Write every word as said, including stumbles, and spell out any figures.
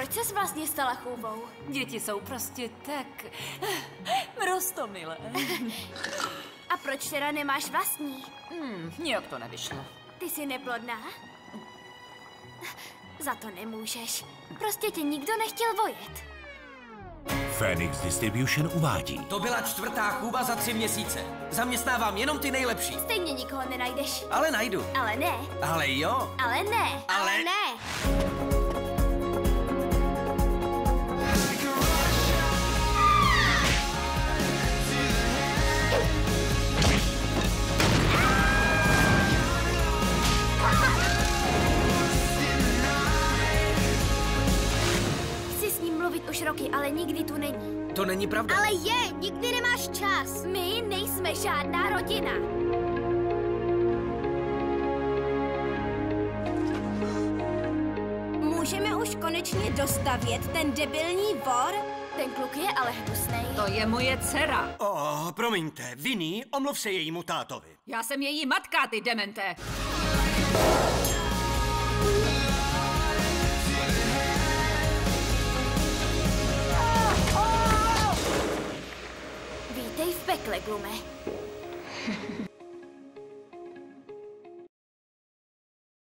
proč ses vlastně stala chůvou? Děti jsou prostě tak roztomilé. A proč teda nemáš vlastní? Hmm, nějak to nevyšlo. Ty jsi neplodná? Za to nemůžeš. Prostě tě nikdo nechtěl vojet. Phoenix Distribution uvádí. To byla čtvrtá chůva za tři měsíce. Zaměstnávám jenom ty nejlepší. Stejně nikoho nenajdeš. Ale najdu. Ale ne. Ale jo. Ale ne. Ale- Ale ne. Chci s ním mluvit už roky, ale nikdy tu není. To není pravda. Ale je, nikdy nemáš čas. My nejsme žádná rodina. Můžeme už konečně dostavět ten debilní vor? Ten kluk je ale hnusnej. To je moje dcera. Oh, promiňte, Vinny, omluv se jejímu tátovi. Já jsem její matka, ty demente. Vítej v pekle, Glume.